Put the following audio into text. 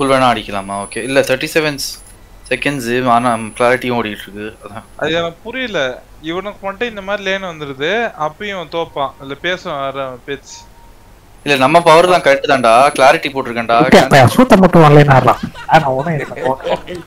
Full வேணா அடிக்கலாமா? Okay. இல்ல 37 செகண்ட்ஸ் ஆனா கிளாரிட்டியும் ஓடிட்டு இருக்கு. அதான். அது எனக்கு புரியல. இவனுக்கு மட்டும் இந்த மாதிரி லேன் வந்துருது. அப்பயும் தோப்பான். இல்ல பேசுவான் பேச்சு. இல்ல நம்ம பவர் தான் கரெக்ட் தான்டா. கிளாரிட்டி போட்டிருக்கேன்டா. சூத்த மட்டும் வரலன்னு ஆடுறான். ஆனா உடனே